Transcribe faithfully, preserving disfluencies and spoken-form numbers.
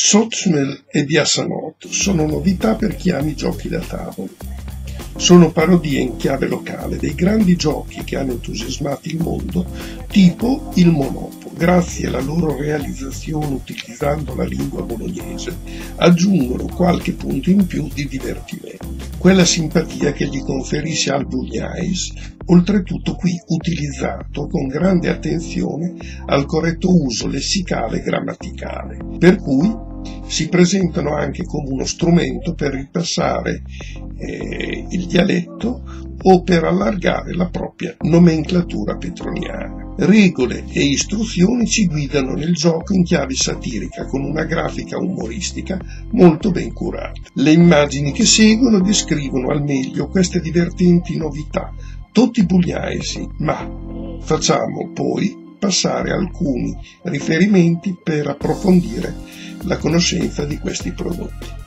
Sotsmel e Biasanot sono novità per chi ama i giochi da tavolo. Sono parodie in chiave locale dei grandi giochi che hanno entusiasmato il mondo, tipo il Monopoly. Grazie alla loro realizzazione utilizzando la lingua bolognese, aggiungono qualche punto in più di divertimento. Quella simpatia che gli conferisce al Bugnais, oltretutto qui utilizzato con grande attenzione al corretto uso lessicale e grammaticale, per cui si presentano anche come uno strumento per ripassare eh, il dialetto o per allargare la propria nomenclatura petroniana. Regole e istruzioni ci guidano nel gioco in chiave satirica con una grafica umoristica molto ben curata. Le immagini che seguono descrivono al meglio queste divertenti novità, tutti bugliaesi, ma facciamo poi passare alcuni riferimenti per approfondire la conoscenza di questi prodotti.